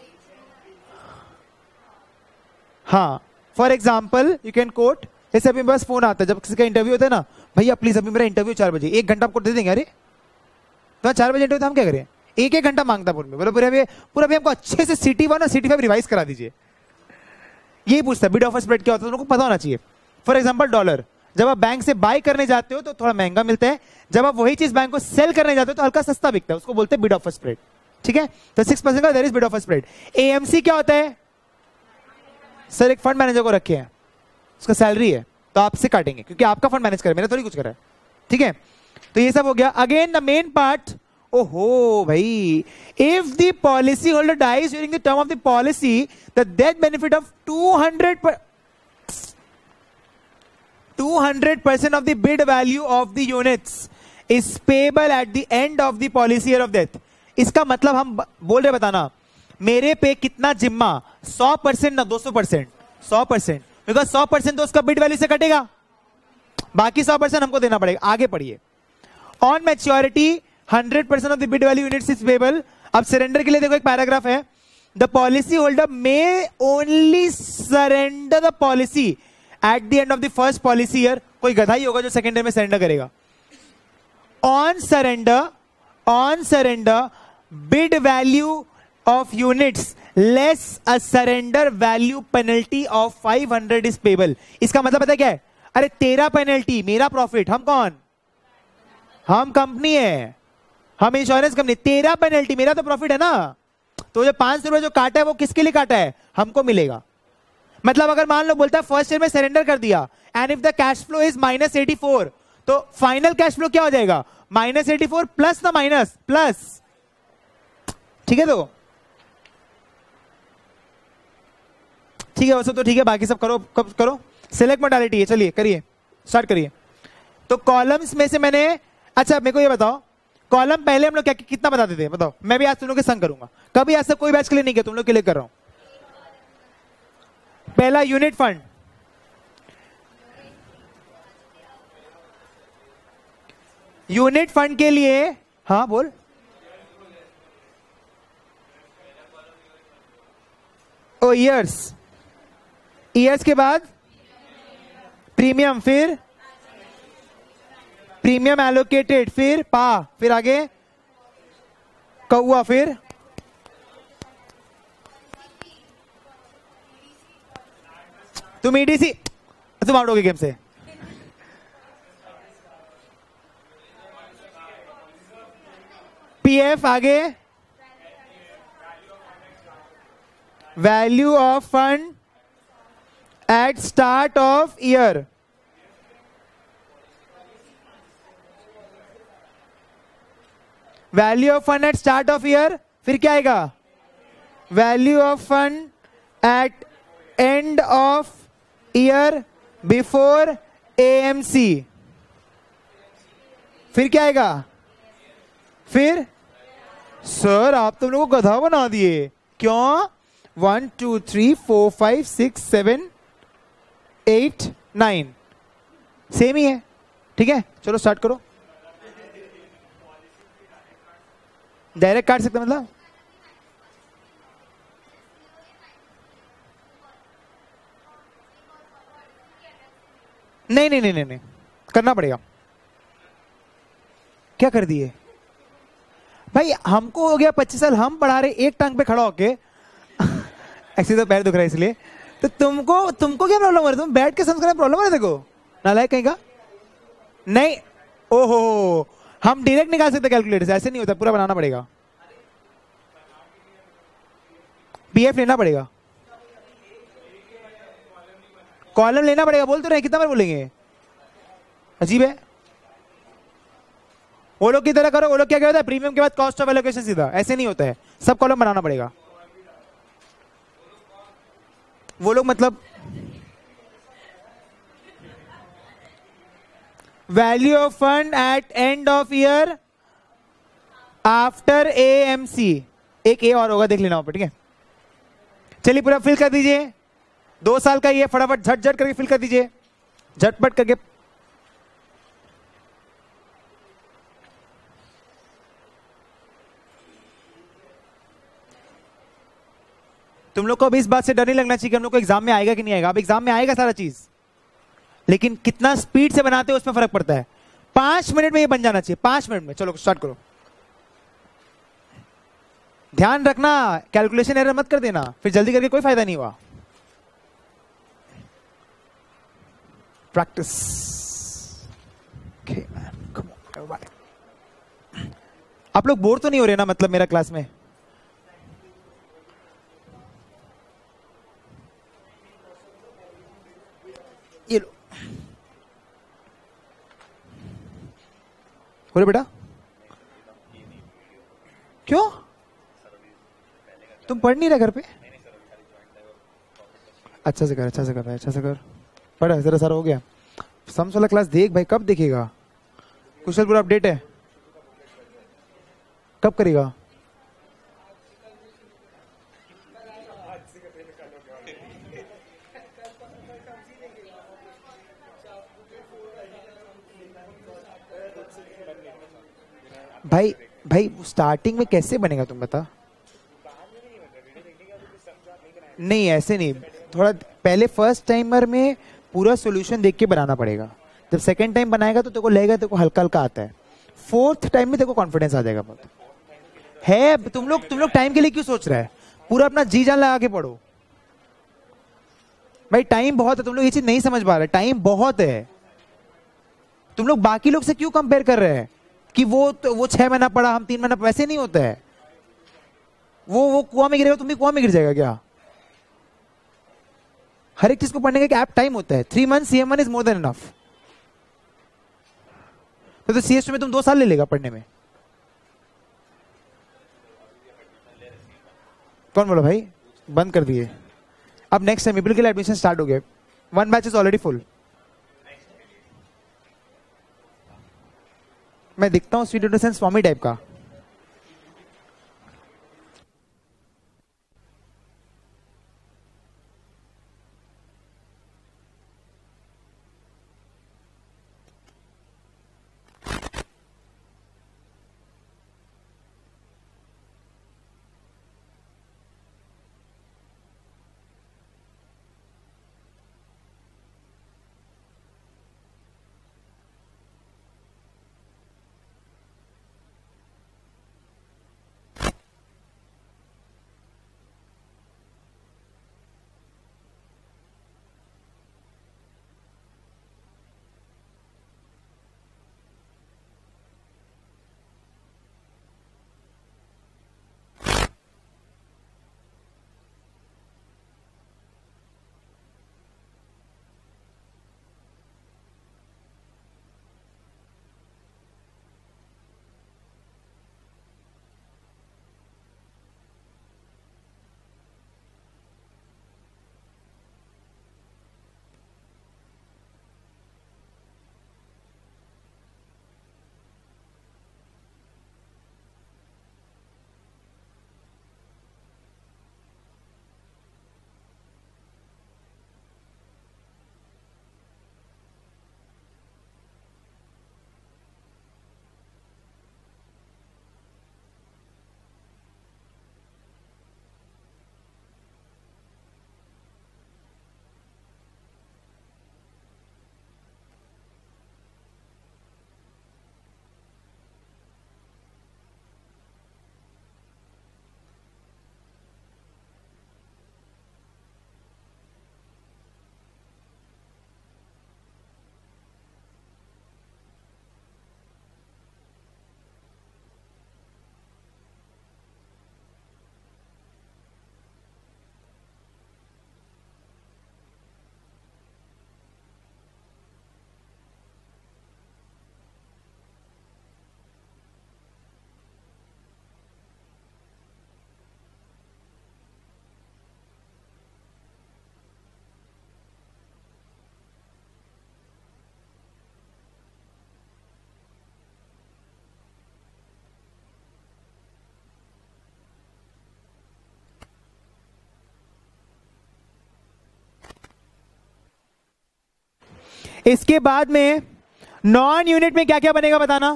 हाँ for example you can quote, जैसे अभी मेरे पास फोन आता है जब किसी का इंटरव्यू होता है ना, भैया प्लीज अभी मेरा इंटरव्यू चार बजे, एक घंटा आपको दे देंगे। अरे तो चार बजे इंटरव्यू, तो हम क्या करें? एक एक घंटा मांगता फोन में, बोलो पूरा पूरा भी हमको अच्छे से सीटी वन और सीटी फाइव रिवाइज करा दीजिए। यही पूछता है बिड ऑफर स्प्रेड क्या होता है, तो उनको पता होना चाहिए। फॉर एग्जाम्पल डॉलर, जब आप बैंक से बाय करने जाते हो तो थोड़ा महंगा मिलता है, जब आप वही चीज बैंक को सेल करने जाते हो तो हल्का सस्ता बिकता है, उसको बोलते हैं बिड ऑफर स्प्रेड। ठीक है, तो सिक्स परसेंट का there is bid offer spread. AMC क्या होता है सर? एक फंड मैनेजर को रखे हैं, उसका सैलरी है तो आपसे काटेंगे क्योंकि आपका फंड मैनेज करे, मेरा थोड़ी कुछ करा है। ठीक है, तो ये सब हो गया। अगेन द मेन पार्ट, ओहो भाई, if the policy holder dies during the term of the policy the death benefit of two hundred two hundred percent of the bid value of the units is payable at the end of the policy year of death. इसका मतलब हम बोल रहे, बताना मेरे पे कितना जिम्मा, सौ परसेंट ना दो सौ परसेंट? सौ परसेंट, बिकॉज सौ परसेंट तो उसका बिड वैल्यू से कटेगा, बाकी सौ परसेंट हमको देना पड़ेगा। आगे पढ़िए। On maturity hundred percent of the bid value units is payable. अब सरेंडर के लिए देखो एक पैराग्राफ है, the policy holder may only surrender the policy at the end of the first policy year. कोई गधा ही होगा जो सेकेंड ईयर में सरेंडर करेगा। On surrender, on surrender bid value of units less a surrender value penalty of five hundred is payable. इसका मतलब पता है क्या है? अरे तेरा पेनल्टी मेरा प्रॉफिट, हम कौन? हम कंपनी है, हम इंश्योरेंस कंपनी। तेरा पेनल्टी मेरा तो प्रॉफिट है ना, तो जो पांच सौ रुपए जो काटा है वो किसके लिए काटा है? हमको मिलेगा। मतलब अगर मान लो बोलता है फर्स्ट ईयर में सरेंडर कर दिया and if the cash flow is minus eighty four, तो फाइनल कैश फ्लो क्या हो जाएगा? माइनस एटी फोर प्लस ना माइनस प्लस। ठीक है, तो ठीक है वो सब तो ठीक है, बाकी सब करो कब करो। सिलेक्ट मोडालिटी है, चलिए करिए, स्टार्ट करिए। तो कॉलम्स में से मैंने, अच्छा मेरे को ये बताओ, कॉलम पहले हम लोग क्या कितना बताते थे? बताओ। मैं भी आज तुम लोग के संग करूंगा, कभी आज तक कोई बैच के लिए नहीं किया, तुम लोग के लिए कर रहा हूं। पहला यूनिट फंड, यूनिट फंड के लिए, हाँ बोल। ओ ईयर्स, ईयर्स के बाद प्रीमियम, फिर प्रीमियम एलोकेटेड, फिर पा, फिर आगे कौआ, फिर तुम ईडीसी, तुम आउट हो गए गेम से। पीएफ, आगे value of fund at start of year, value of fund at start of year, फिर क्या आएगा? Value of fund at end of year before AMC, फिर क्या आएगा? फिर सर आप तुम लोगों को गधा बना दिए, क्यों? One two three four five six seven eight nine, same ही है। ठीक है, चलो स्टार्ट करो। डायरेक्ट काट सकते मतलब? नहीं नहीं नहीं नहीं नहीं करना पड़ेगा। क्या कर दिए भाई? हमको हो गया पच्चीस साल, हम पढ़ा रहे एक टांग पे खड़ा होके ऐसे तो पैर दुख रहा है इसलिए, तो तुमको तुमको क्या प्रॉब्लम हो रही है? तुम बैठ के समझ प्रॉब्लम है? देखो नालायक कहीं का। नहीं, ओहो, हम डायरेक्ट निकाल सकते कैलकुलेटर से, ऐसे नहीं होता, पूरा बनाना पड़ेगा। पीएफ लेना पड़ेगा, कॉलम लेना पड़ेगा। बोल तो रहे, कितना बार बोलेंगे? अजीब है। वो लोग की तरह करो, वो लोग क्या क्या होता है? प्रीमियम के बाद कॉस्ट ऑफ एलोकेशन सीधा, ऐसे नहीं होता है, सब कॉलम बनाना पड़ेगा। वो लोग मतलब value of fund at end of year after AMC, एक ए और होगा, देख लेना ऊपर। ठीक है, चलिए पूरा फिल कर दीजिए। दो साल का ये फटाफट झट झट करके फिल कर दीजिए, झटपट करके तुम लोग को अभी इस बात से डर नहीं लगना चाहिए कि हम लोग को एग्जाम में आएगा कि नहीं आएगा। अब एग्जाम में आएगा सारा चीज, लेकिन कितना स्पीड से बनाते हो उसमें फर्क पड़ता है। पांच मिनट में ये बन जाना चाहिए, पांच मिनट में। चलो स्टार्ट करो। ध्यान रखना, कैलकुलेशन एरर मत कर देना, फिर जल्दी करके कोई फायदा नहीं हुआ। Practice. Okay, man. Come on, everybody. आप लोग बोर तो नहीं हो रहे ना, मतलब मेरा क्लास में? ये लो। बोले बेटा, क्यों तुम पढ़ नहीं रहे घर पे? अच्छा से कर, अच्छा से कर, अच्छा से कर, पढ़ जरा सारा हो गया। सम्स वाला क्लास देख भाई, कब देखेगा? कुशल पूरा अपडेट है, कब करेगा? भाई भाई स्टार्टिंग में कैसे बनेगा तुम बता? नहीं ऐसे नहीं, थोड़ा पहले फर्स्ट टाइमर में पूरा सॉल्यूशन देख के बनाना पड़ेगा। जब सेकंड टाइम बनाएगा तो तेरे को लगेगा तेरे को हल्का हल्का आता है, फोर्थ टाइम में तेरे को कॉन्फिडेंस आ जाएगा बहुत है। तुम लोग तुम लोग टाइम के लिए क्यों सोच रहे हैं? पूरा अपना जी जान लगा के पढ़ो भाई, टाइम बहुत है। तुम लोग ये चीज नहीं समझ पा रहे, टाइम बहुत है। तुम लोग बाकी लोग से क्यों कंपेयर कर रहे हैं कि वो तो वो छह महीना पढ़ा, हम तीन महीना? वैसे नहीं होता है। वो वो कुआं में गिरेगा, तुम भी कुआं में गिर जाएगा क्या? हर एक चीज को पढ़ने का ऐप टाइम होता है। Three month C M one is more than enough. तो, तो सी एस टू में तुम दो साल ले लेगा पढ़ने में। कौन बोला भाई? बंद कर दिए। अब नेक्स्ट सेमेस्टर के लिए एडमिशन स्टार्ट हो गए। One batch is already full. मैं दिखता हूं स्वीट सेंस स्वामी टाइप का। इसके बाद में नॉन यूनिट में क्या क्या बनेगा बताना।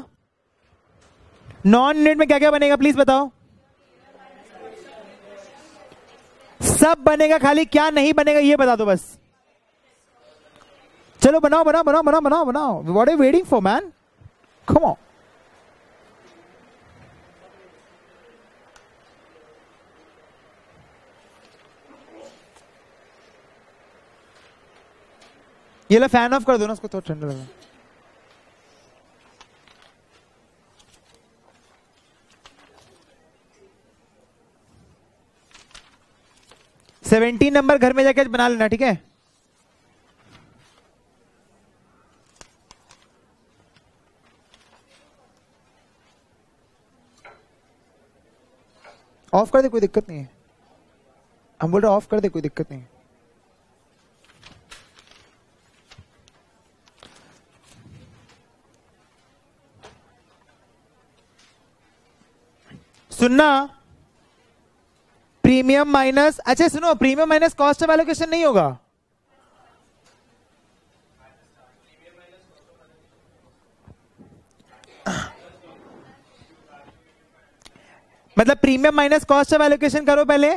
नॉन यूनिट में क्या क्या बनेगा प्लीज बताओ। सब बनेगा, खाली क्या नहीं बनेगा ये बता दो बस। चलो बनाओ बनाओ बनाओ बनाओ बनाओ बनाओ। What are you waiting for man, come on. ये ला फैन ऑफ कर दो ना उसको, थोड़ा ठंडा लगा। सेवेंटीन नंबर घर में जाके बना लेना, ठीक है। ऑफ कर दे, कोई दिक्कत नहीं है। हम बोल रहे ऑफ कर दे, कोई दिक्कत नहीं है। सुनना, प्रीमियम माइनस, अच्छा सुनो, premium minus cost of allocation नहीं होगा। मतलब premium minus cost of allocation करो पहले।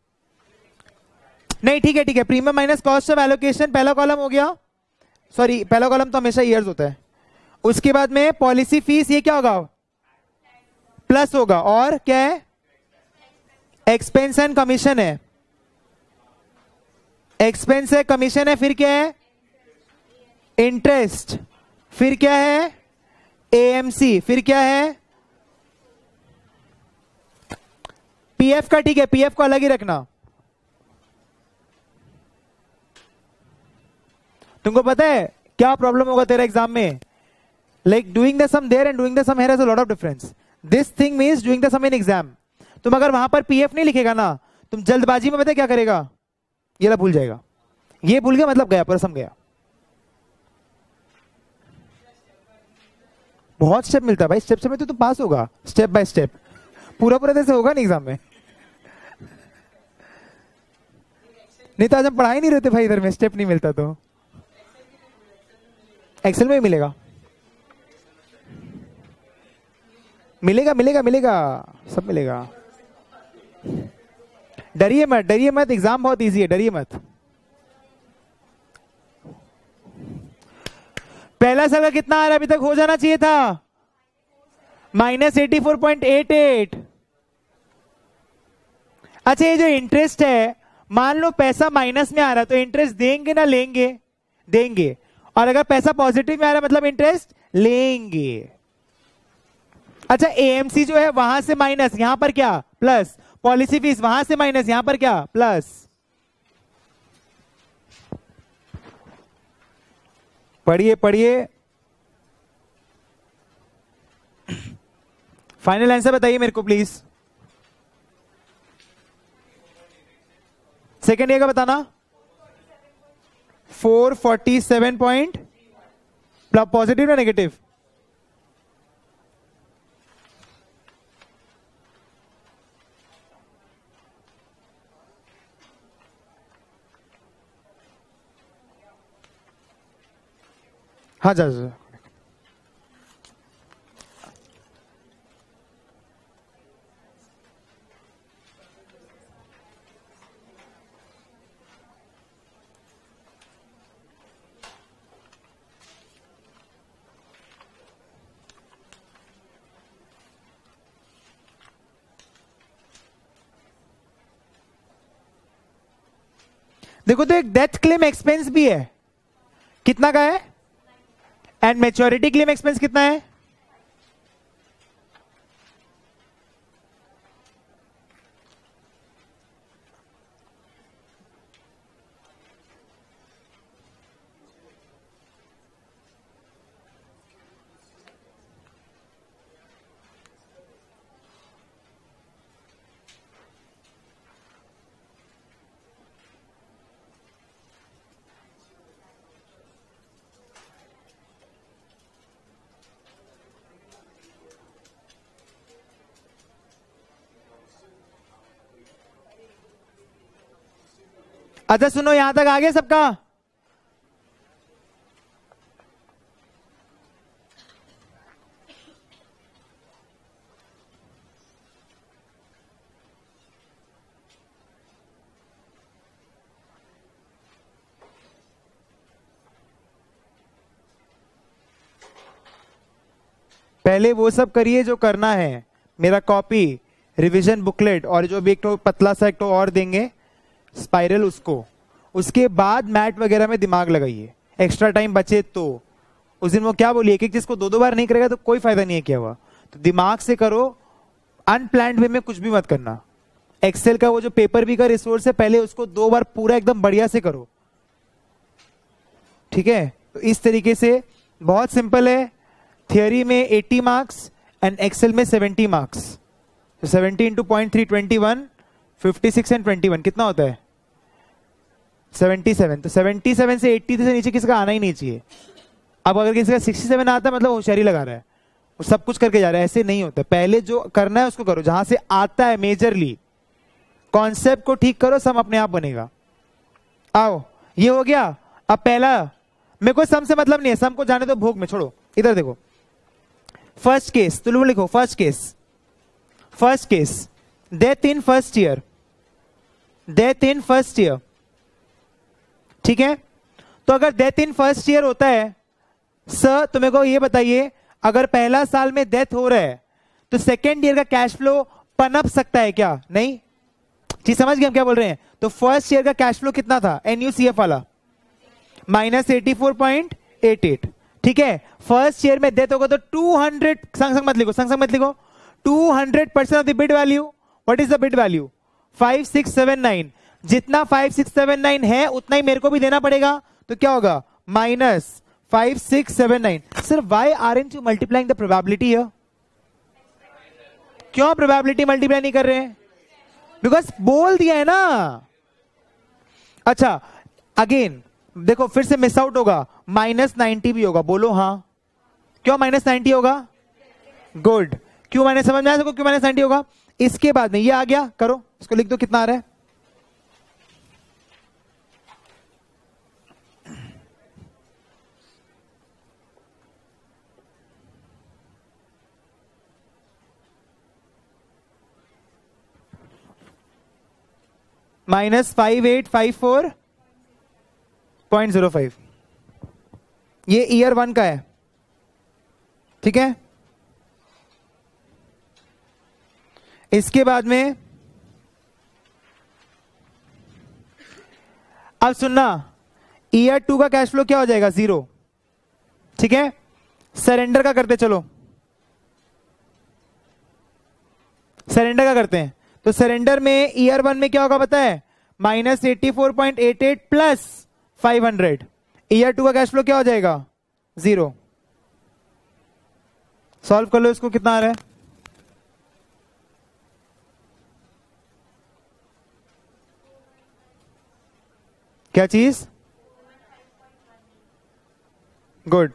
नहीं ठीक है ठीक है, premium minus cost of allocation पहला कॉलम हो गया। सॉरी पहला कॉलम तो हमेशा ईयर्स होता है। उसके बाद में पॉलिसी फीस, ये क्या होगा, प्लस होगा। और क्या है, एक्सपेंस एंड कमीशन है। एक्सपेंस है, कमीशन है, फिर क्या है, इंटरेस्ट, फिर क्या है, एएमसी, फिर क्या है, पीएफ का। ठीक है, पीएफ को अलग ही रखना। तुमको पता है क्या प्रॉब्लम होगा तेरा एग्जाम में, like doing the sum there and doing the sum here has a lot of difference. This thing means doing the sum in exam. तुम अगर वहां पर पीएफ नहीं लिखेगा ना, तुम जल्दबाजी में पता है क्या करेगा, ये ला भूल जाएगा। ये भूल गया मतलब गया, पूरा सम गया। बहुत स्टेप मिलता है भाई, स्टेप से में तो तुम पास होगा, स्टेप बाय स्टेप। पूरा पूरा जैसे होगा नहीं एग्जाम में। नहीं तो आज हम पढ़ा ही नहीं रहते भाई, इधर में स्टेप नहीं मिलता तो एक्सेल में ही मिलेगा। मिलेगा मिलेगा मिलेगा, सब मिलेगा। डरिए मत, डरिए मत, एग्जाम बहुत इजी है, डरिए मत। पहला सवाल कितना आ रहा है, अभी तक हो जाना चाहिए था, minus eighty four point eight eight. अच्छा ये जो इंटरेस्ट है, मान लो पैसा माइनस में आ रहा है तो इंटरेस्ट देंगे ना लेंगे, देंगे। और अगर पैसा पॉजिटिव में आ रहा है मतलब इंटरेस्ट लेंगे। अच्छा एएमसी जो है वहां से माइनस, यहां पर क्या प्लस, पॉलिसी फीस वहां से माइनस, यहां पर क्या प्लस। पढ़िए पढ़िए, फाइनल आंसर बताइए मेरे को प्लीज। सेकेंड ईयर का बताना। Four forty seven point positive या नेगेटिव, हाँ जा, जा। देखो तो एक डेथ क्लेम एक्सपेंस भी है, कितना का है, एंड मैच्योरिटी क्लेम एक्सपेंस कितना है, अच्छा सुनो यहां तक आगे सबका। पहले वो सब करिए जो करना है, मेरा कॉपी, रिवीजन बुकलेट, और जो भी एक तो पतला सा एक तो और देंगे स्पाइरल उसको, उसके बाद मैट वगैरह में दिमाग लगाइए। एक्स्ट्रा टाइम बचे तो उस दिन वो क्या बोलिए, एक एक चीज को दो दो बार नहीं करेगा तो कोई फायदा नहीं है किया हुआ। तो दिमाग से करो, अनप्लान्ड वे में कुछ भी मत करना। एक्सेल का वो जो पेपर भी का रिसोर्स है, पहले उसको दो बार पूरा एकदम बढ़िया से करो, ठीक है। तो इस तरीके से बहुत सिंपल है। थियोरी में अस्सी मार्क्स एंड एक्सेल में सत्तर मार्क्स। तो सत्तर into point three twenty one, fifty six and twenty one कितना होता है? सतहत्तर। तो सतहत्तर से अस्सी से नीचे किसका आना ही नहीं चाहिए। अब अगर किसी का सड़सठ आता है मतलब होशियारी लगा रहा है, वो सब कुछ करके जा रहा है, ऐसे नहीं होता। पहले जो करना है उसको करो, जहां से आता है मेजरली, कॉन्सेप्ट को ठीक करो, सम अपने आप बनेगा। आओ ये हो गया। अब पहला, मेरे को सम से मतलब नहीं है, सम को जाने दो, भोग में छोड़ो। इधर देखो, फर्स्ट केस, तुम लिखो first case. First case, death in first year, death in first year, ठीक है। तो अगर डेथ इन फर्स्ट ईयर होता है सर, तो मेरे को ये बताइए, अगर पहला साल में डेथ हो रहा है तो सेकेंड ईयर का कैश फ्लो पनप सकता है क्या? नहीं। चीज समझ गए हम क्या बोल रहे हैं? तो फर्स्ट ईयर का कैश फ्लो कितना था एनयूसीएफ वाला? Minus eighty four point eight eight, ठीक है। फर्स्ट ईयर में डेथ होगा तो टू हंड्रेड, संग संग मत लिखो, संग संग मत लिखो, two hundred percent of the bid value. What is the bid value? Five six seven nine. जितना फाइव सिक्स सेवन नाइन है उतना ही मेरे को भी देना पड़ेगा, तो क्या होगा? Minus five six seven nine. Sir why aren't you multiplying the probability here? क्यों प्रोबेबिलिटी मल्टीप्लाई नहीं कर रहे हैं? बिकॉज बोल दिया है ना। अच्छा अगेन देखो, फिर से मिस आउट होगा, माइनस नाइनटी भी होगा, बोलो हाँ। क्यों माइनस नाइनटी होगा? गुड। क्यों माइनस, समझ में आया सबको क्यों माइनस नाइनटी होगा? इसके बाद में ये आ गया, करो इसको, लिख दो कितना आ रहा है। Minus five eight five four point zero five, ये ईयर वन का है, ठीक है। इसके बाद में अब सुनना, ईयर टू का कैश फ्लो क्या हो जाएगा? जीरो, ठीक है। सरेंडर का करते, चलो सरेंडर का करते हैं। तो सरेंडर में ईयर वन में क्या होगा पता है? Minus eighty four point eight eight plus five hundred. Year two का कैश फ्लो क्या हो जाएगा? जीरो। सॉल्व कर लो इसको, कितना आ रहा है? क्या चीज? गुड।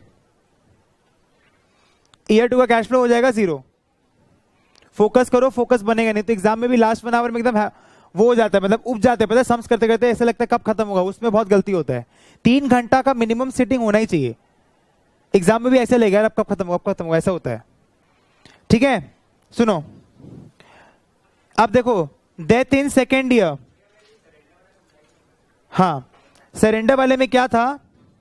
ईयर टू का कैश फ्लो हो जाएगा जीरो। फोकस करो, फोकस बनेगा, नहीं तो एग्जाम में भी लास्ट वन आवर में एकदम वो हो जाता है, मतलब उब जाते हैं, पता है, सम्स करते करते ऐसा लगता है कब खत्म होगा, उसमें बहुत गलती होता है। तीन घंटा का मिनिमम सिटिंग होना ही चाहिए। एग्जाम में भी ऐसे लगेगा अब कब खत्म होगा, कब खत्म होगा, ऐसा होता है, ठीक है। सुनो अब देखो, डेथ इन सेकेंड ईयर, हाँ सरेंडर वाले में क्या था?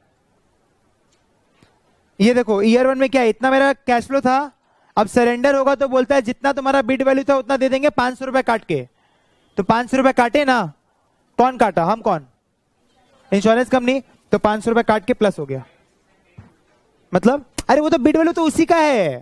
ये देखो ईयर वन में क्या, इतना मेरा कैश फ्लो था। अब सरेंडर होगा तो बोलता है जितना तुम्हारा बिड वैल्यू था उतना दे देंगे, पांच सौ रुपए काट के। तो पांच सौ रुपए काटे ना, कौन काटा? हम। कौन? Insurance company. तो पांच सौ रुपए काट के प्लस हो गया, मतलब अरे वो तो बिड वैल्यू तो उसी का है,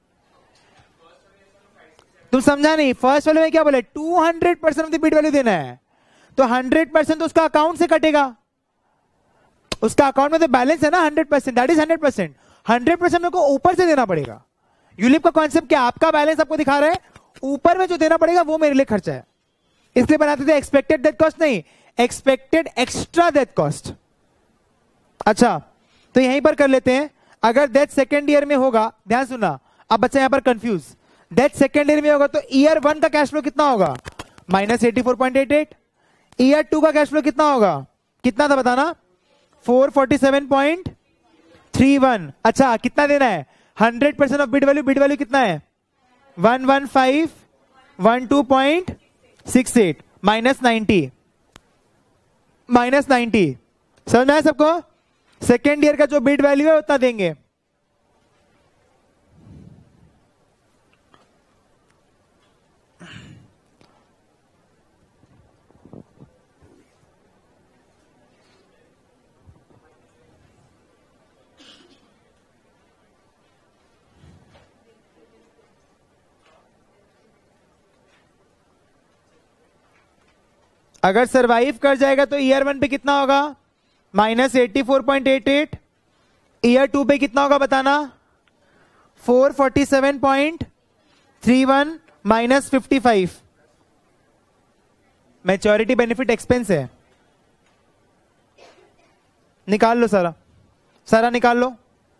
तुम समझा नहीं। फर्स्ट वाले में क्या बोले? Two hundred percent of the bid value देना है, तो हंड्रेड परसेंट तो उसका अकाउंट से कटेगा, उसका अकाउंट में तो बैलेंस है ना hundred percent, that is hundred percent. Hundred percent मेरे को ऊपर से देना पड़ेगा। यूलिप का कॉन्सेप्ट क्या? आपका बैलेंस आपको दिखा रहा है, ऊपर में जो देना पड़ेगा वो मेरे लिए खर्चा है, इसलिए बनाते थे एक्सपेक्टेड डेथ कॉस्ट, नहीं एक्सपेक्टेड एक्स्ट्रा डेथ कॉस्ट। अच्छा तो यहीं पर कर लेते हैं। अगर डेथ सेकेंड ईयर में होगा, ध्यान सुनना, अब बच्चा यहां पर कंफ्यूज, डेथ सेकेंड ईयर में होगा तो ईयर वन का कैश फ्लो कितना होगा? Minus eighty four point eight eight. Year two का कैश फ्लो कितना होगा? कितना था बताना? Four forty seven point three one. अच्छा कितना देना है? Hundred percent of bid value, bid value कितना है? One one five one two point six eight minus ninety, minus ninety. समझ में आया सबको? सेकेंड ईयर का जो बिड वैल्यू है उतना देंगे। अगर सरवाइव कर जाएगा तो ईयर वन पे कितना होगा, minus eighty four point eight eight. Year two पे कितना होगा बताना, four forty seven point three one minus fifty five. Maturity benefit expense है, निकाल लो सारा, सारा निकाल लो।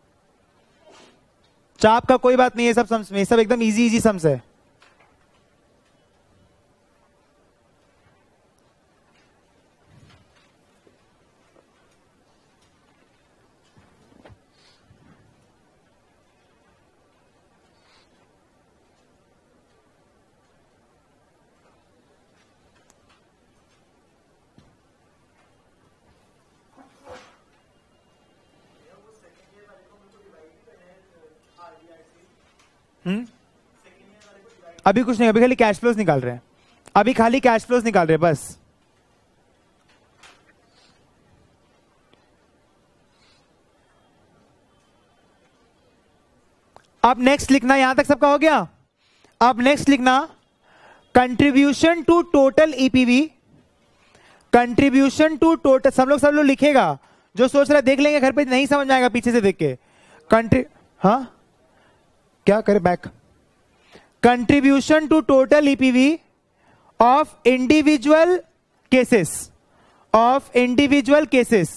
चाप का कोई बात नहीं है, सब सम्स में, सब एकदम इजी इजी सम्स है। हम्म अभी कुछ नहीं, अभी खाली कैश फ्लोज निकाल रहे हैं, अभी खाली कैश फ्लोज निकाल रहे हैं बस। अब नेक्स्ट लिखना, यहां तक सबका हो गया। अब नेक्स्ट लिखना contribution to total EPV, contribution to total, सब लोग सब लोग लिखेगा, जो सोच रहा है देख लेंगे घर पे, नहीं समझ में आएगा पीछे से देख के। कंट्री हाँ क्या करे, back. Contribution to total EPV of individual cases, of individual cases.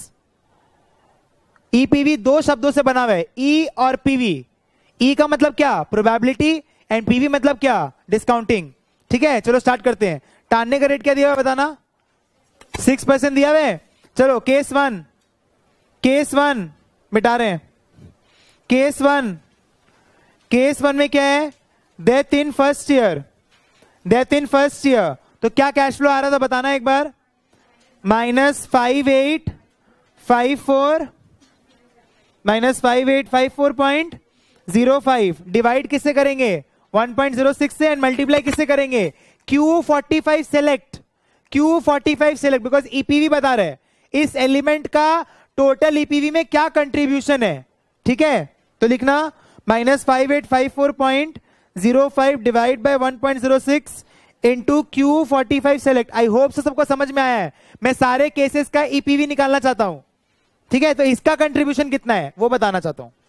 EPV दो शब्दों से बना हुआ है, ई और पीवी। ई का मतलब क्या, प्रोबेबिलिटी, एंड पीवी मतलब क्या, डिस्काउंटिंग। ठीक है, चलो स्टार्ट करते हैं। टानने का रेट क्या दिया हुआ है बताना, सिक्स परसेंट दिया हुआ है। चलो केस वन, केस वन मिटा रहे हैं। केस वन, केस वन में क्या है, death in first year, death in first year. तो क्या कैश फ्लो आ रहा था बताना एक बार, minus five eight five four, minus five eight five four point zero five. Divide किससे करेंगे, वन पॉइंट जीरो सिक्स से, एंड मल्टीप्लाई किससे करेंगे, Q forty five select, Q forty five select, because EPV बता रहे हैं इस एलिमेंट का टोटल ईपीवी में क्या कंट्रीब्यूशन है। ठीक है, तो लिखना minus five eight five four point zero five divide by one point zero six into Q forty five select. I hope से सबको समझ में आया है। मैं सारे केसेस का ईपीवी निकालना चाहता हूं। ठीक है, तो इसका कंट्रीब्यूशन कितना है वो बताना चाहता हूं।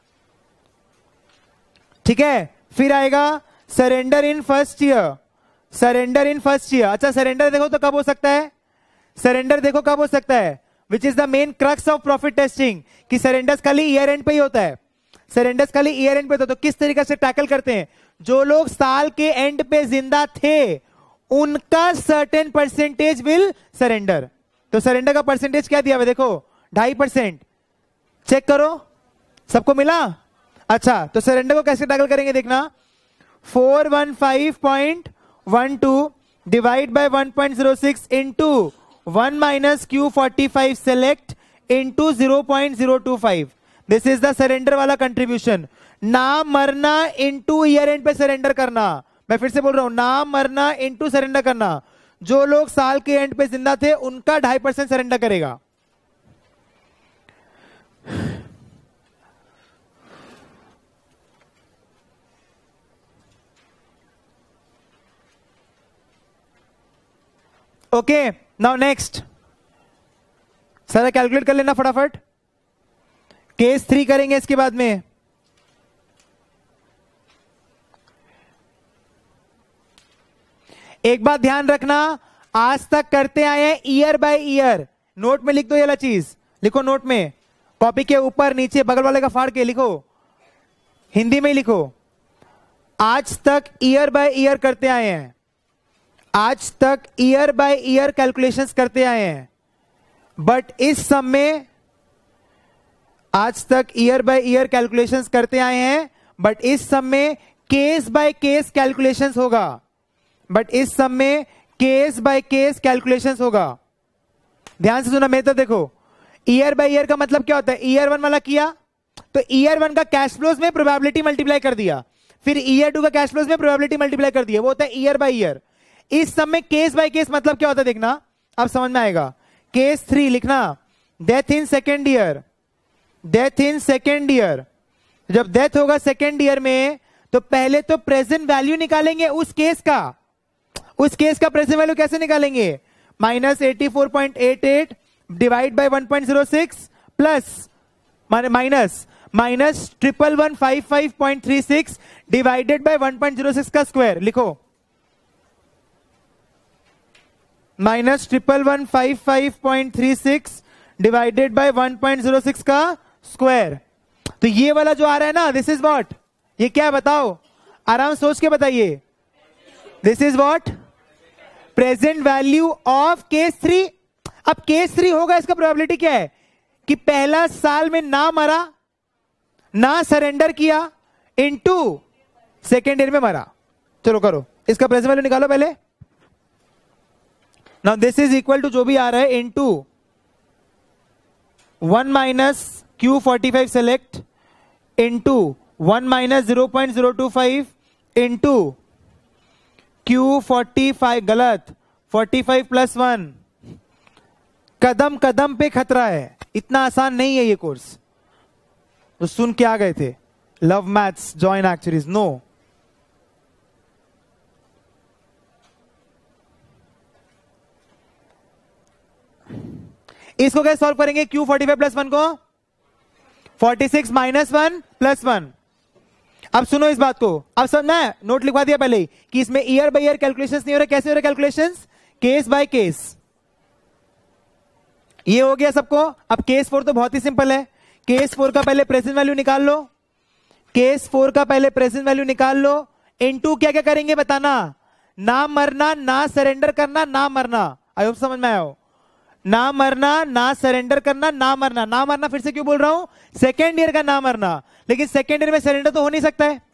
ठीक है, फिर आएगा surrender in first year, surrender in first year. अच्छा, सरेंडर देखो तो कब हो सकता है, सरेंडर देखो कब हो सकता है, which is the main crux of profit testing, कि सरेंडर्स खाली ईयर एंड पे ही होता है, सरेंडर्स खाली ईयर एंड पे होता है। तो किस तरीके से टैकल करते हैं, जो लोग साल के एंड पे जिंदा थे उनका सर्टेन परसेंटेज विल सरेंडर। तो सरेंडर का परसेंटेज क्या दिया हुआ देखो, ढाई परसेंट। चेक करो सबको मिला। अच्छा, तो सरेंडर को कैसे टैकल करेंगे देखना, four one five point one two divide by one point zero six into one minus Q forty five select into zero point zero two five. This is the surrender वाला contribution. ना मरना into year end पे surrender करना। मैं फिर से बोल रहा हूं, ना मरना इंटू सरेंडर करना। जो लोग साल के एंड पे जिंदा थे उनका ढाई परसेंट सरेंडर करेगा। ओके, नाउ नेक्स्ट सारा कैलकुलेट कर लेना फटाफट। केस थ्री करेंगे इसके बाद में। एक बात ध्यान रखना, आज तक करते आए हैं ईयर बाय ईयर। नोट में लिख दो ये वाला चीज, लिखो नोट में, कॉपी के ऊपर नीचे बगल वाले का फाड़ के लिखो, हिंदी में ही लिखो। आज तक ईयर बाय ईयर करते आए हैं, आज तक ईयर बाय ईयर कैलकुलेशंस करते आए हैं, बट इस सम में आज तक ईयर बाय ईयर कैलकुलेशंस करते आए हैं, बट इस सम में केस बाय केस कैलकुलेशंस होगा, बट इस सम में केस बाय केस कैलकुलेशंस होगा। ध्यान से सुना मेरी तरफ देखो। ईयर बाय ईयर का मतलब क्या होता है, ईयर वन वाला किया तो ईयर वन का कैश फ्लोज में प्रोबेबिलिटी मल्टीप्लाई कर दिया, फिर ईयर टू का कैश फ्लोज में प्रोबेबिलिटी मल्टीप्लाई कर दिया, वो होता है ईयर बाय ईयर। इस सब में केस बाय केस मतलब क्या होता है देखना, अब समझ में आएगा। केस थ्री लिखना, death in second year, death in second year. जब डेथ होगा सेकेंड ईयर में तो पहले तो प्रेजेंट वैल्यू निकालेंगे उस केस का। उस केस का प्रेजेंट वैल्यू कैसे निकालेंगे, minus eighty four point eight eight divide by one point zero six plus minus minus triple one five five point three six divided by one point zero six का square लिखो। Minus triple one five five point three six divided by one point zero six का square. तो ये वाला जो आ रहा है ना, दिस इज व्हाट, ये क्या है बताओ, आराम सोच के बताइए। This is what, present value of case three. अब केस थ्री होगा, इसका प्रोबेबिलिटी क्या है कि पहला साल में ना मरा, ना सरेंडर किया, इनटू सेकेंड ईयर में मरा। चलो करो, इसका प्रेजेंट वैल्यू निकालो पहले। Now this is equal to जो भी आ रहा है into one minus Q forty five select into one minus zero point zero two five into Q forty five, गलत, फोर्टी फाइव प्लस वन। कदम कदम पे खतरा है, इतना आसान नहीं है ये कोर्स। तो सुन के आ गए थे love maths join actuaries, no. इसको कैसे सॉल्व करेंगे, Q forty five plus one को forty six minus one plus one. अब सुनो इस बात को, अब समझना है, नोट लिखवा दिया पहले ही कि इसमें ईयर बाय ईयर कैलकुलेशंस नहीं हो रहे। कैसे हो रहे कैलकुलेशंस, केस बाय केस। ये हो गया सबको। अब केस फोर तो बहुत ही सिंपल है। केस फोर का पहले प्रेजेंट वैल्यू निकाल लो, केस फोर का पहले प्रेजेंट वैल्यू निकाल लो। इनटू क्या क्या करेंगे बताना, ना मरना, ना सरेंडर करना, ना मरना। आई होप समझ में आया हो। ना मरना, ना सरेंडर करना, ना मरना। ना मरना फिर से क्यों बोल रहा हूं, सेकेंड ईयर का ना मरना, लेकिन सेकेंड ईयर में सरेंडर तो हो नहीं सकता है।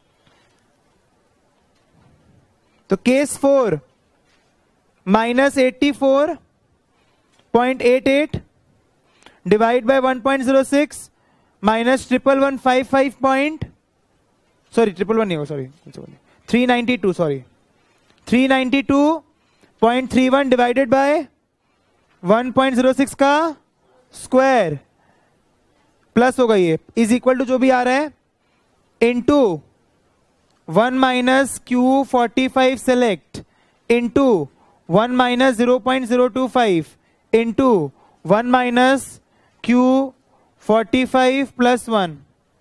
तो case four minus eighty four point eight eight divide by one point zero six minus triple one five five point, sorry triple one नहीं हो, sorry three ninety two, sorry three ninety two point three one divided by one point zero six का square plus होगा ये, is equal to जो भी आ रहा है into one minus Q forty five select into one minus zero point zero two five into one minus Q forty five plus one.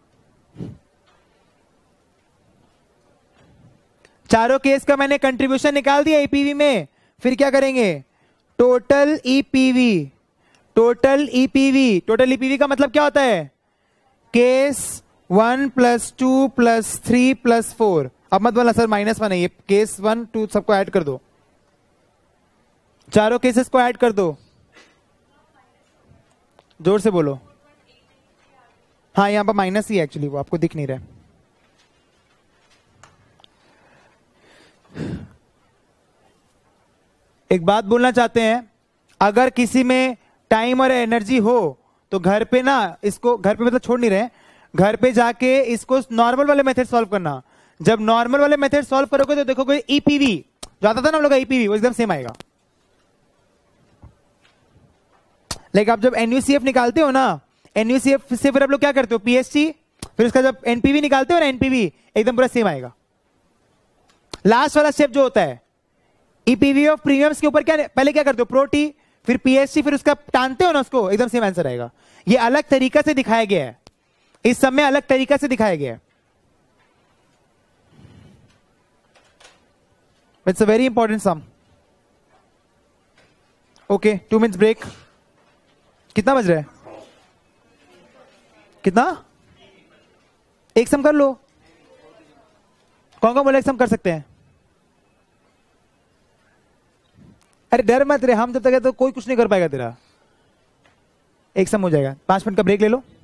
चारों case का मैंने कंट्रीब्यूशन निकाल दिया ईपीवी में। फिर क्या करेंगे, total EPV. Total EPV, total EPV का मतलब क्या होता है, case one plus two plus three plus four. अब मत बोला सर माइनस वन है, ये केस वन टू सबको ऐड कर दो, चारों केसेस को ऐड कर दो। जोर से बोलो। हाँ यहां पर माइनस ही है एक्चुअली, वो आपको दिख नहीं रहा है। एक बात बोलना चाहते हैं, अगर किसी में टाइम और एनर्जी हो तो घर पे ना, इसको घर पे मतलब छोड़ नहीं रहे, घर पे जाके इसको नॉर्मल वाले मेथड सॉल्व करना। जब नॉर्मल वाले मेथड सॉल्व करोगे तो देखोगे ईपीवी जो आता था ना हम लोग का ईपीवी, वो एकदम सेम आएगा। लाइक आप जब एनयूसीएफ निकालते हो ना, एनयूसीएफ से फिर आप लोग क्या करते हो, पीएससी, फिर उसका जब एनपीवी निकालते हो ना, एनपीवी एकदम पूरा सेम आएगा। लास्ट वाला स्टेप जो होता है ईपीवी ऑफ प्रीमियम्स के ऊपर क्या, पहले क्या करते हो, प्रोटी, फिर पीएससी, फिर उसका टानते हो ना उसको, एकदम सेम आंसर आएगा। ये अलग तरीका से दिखाया गया है, इस समय अलग तरीका से दिखाया गया है। It's a very important sum. Okay, two minutes break. कितना बज रहा है, कितना, एक सम कर लो। कौन कौन बोला एक सम कर सकते हैं? अरे डर मत रे, हम जब तक है तो कोई कुछ नहीं कर पाएगा तेरा। एक सम हो जाएगा। पांच मिनट का ब्रेक ले लो।